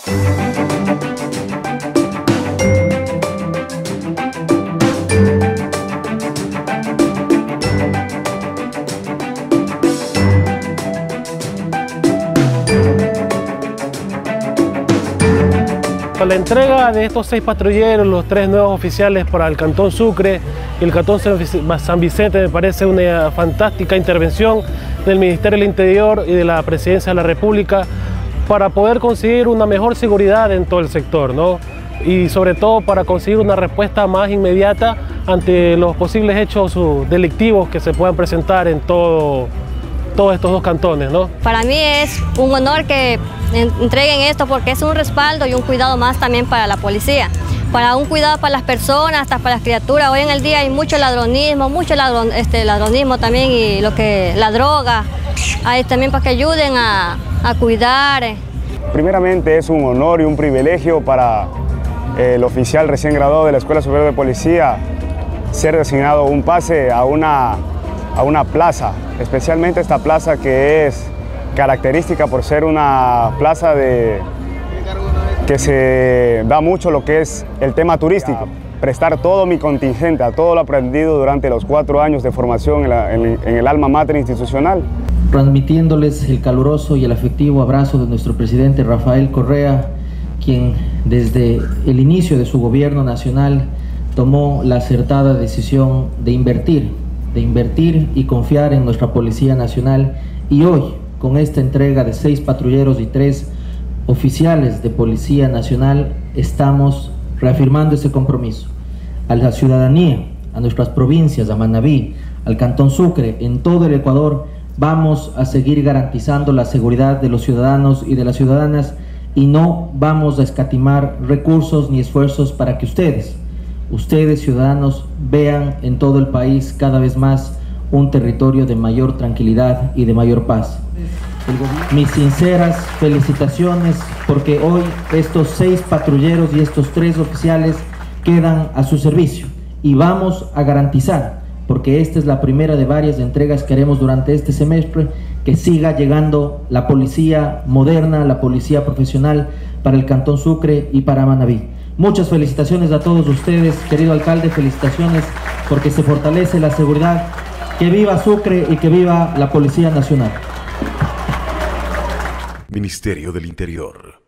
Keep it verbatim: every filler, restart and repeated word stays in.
La entrega de estos seis patrulleros, los tres nuevos oficiales para el Cantón Sucre y el Cantón San Vicente, me parece una fantástica intervención del Ministerio del Interior y de la Presidencia de la República para poder conseguir una mejor seguridad en todo el sector, ¿no? Y sobre todo para conseguir una respuesta más inmediata ante los posibles hechos delictivos que se puedan presentar en todo, todos estos dos cantones, ¿no? Para mí es un honor que entreguen esto porque es un respaldo y un cuidado más también para la policía, para un cuidado para las personas, hasta para las criaturas. Hoy en el día hay mucho ladronismo, mucho ladron, este, ladronismo también y lo que la droga, hay también para que ayuden a, a cuidar. Primeramente es un honor y un privilegio para el oficial recién graduado de la Escuela Superior de Policía ser designado un pase a una, a una plaza, especialmente esta plaza que es característica por ser una plaza de, que se da mucho lo que es el tema turístico. Prestar todo mi contingente, a todo lo aprendido durante los cuatro años de formación en, la, en, en el alma mater institucional. Transmitiéndoles el caluroso y el afectivo abrazo de nuestro presidente Rafael Correa, quien desde el inicio de su gobierno nacional tomó la acertada decisión de invertir, de invertir y confiar en nuestra Policía Nacional, y hoy, con esta entrega de seis patrulleros y tres oficiales de Policía Nacional, estamos reafirmando ese compromiso. A la ciudadanía, a nuestras provincias, a Manabí, al Cantón Sucre, en todo el Ecuador, vamos a seguir garantizando la seguridad de los ciudadanos y de las ciudadanas y no vamos a escatimar recursos ni esfuerzos para que ustedes, ustedes ciudadanos, vean en todo el país cada vez más un territorio de mayor tranquilidad y de mayor paz. Mis sinceras felicitaciones porque hoy estos seis patrulleros y estos tres oficiales quedan a su servicio y vamos a garantizar, porque esta es la primera de varias entregas que haremos durante este semestre, que siga llegando la policía moderna, la policía profesional para el Cantón Sucre y para Manabí. Muchas felicitaciones a todos ustedes, querido alcalde, felicitaciones porque se fortalece la seguridad. Que viva Sucre y que viva la Policía Nacional. Ministerio del Interior.